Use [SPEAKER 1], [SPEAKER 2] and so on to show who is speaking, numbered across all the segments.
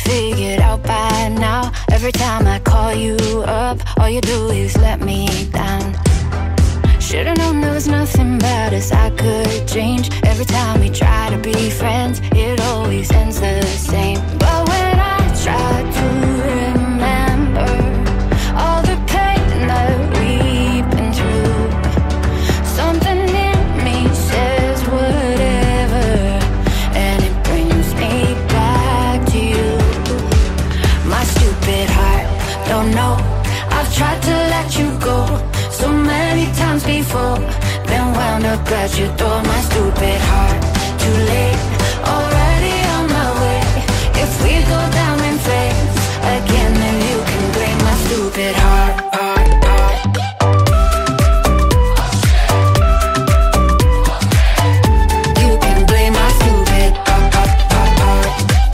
[SPEAKER 1] figured out by now. Every time I call you up, all you do is let me down. Should've known there was nothing about us I could change. Every time we try to be friends, it always ends the same. But when I try to remember all the pain that we've been through, something in me says whatever, and it brings me back to you. My stupid heart, don't know, I've tried to let you go so many times before, been wound up at your door. My stupid heart, too late, already on my way. If we go down in flames again, then you can blame my stupid heart. You can blame my stupid heart.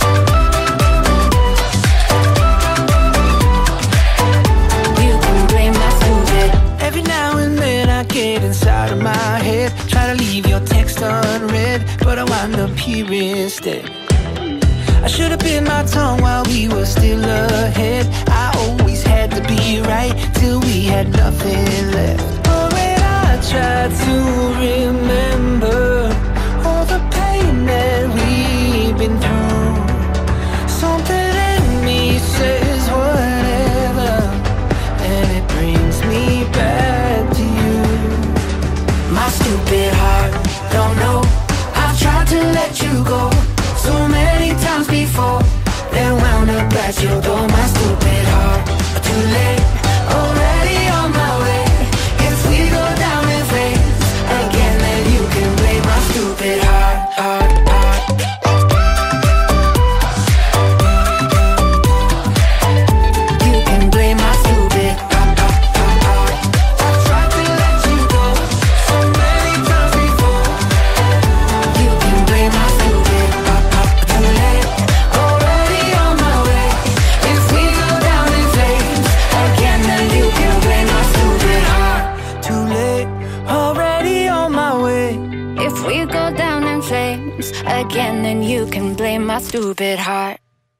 [SPEAKER 1] You can blame my stupid.
[SPEAKER 2] Every now and then I get inside of my head, try to leave your text unread, but I wind up here instead. I should have bit my tongue while we were still ahead. I always had to be right till we had nothing left. But when I tried to remember all the pain that we've been through, something in me says whatever, and it brings me back to you. My stupid heart, don't know, I've tried to let you go so many times before, then wound up at your door. My stupid heart, too late, already on my way. If we go down in flames again, then you can blame my stupid heart. You can blame my stupid heart. I've tried to let you go so many times before. You can blame my stupid heart. Too late, already on my way. If we go down in flames again, then you can blame my stupid heart. Too late, already on my way.
[SPEAKER 1] If we go down in flames again, then you can blame my stupid heart.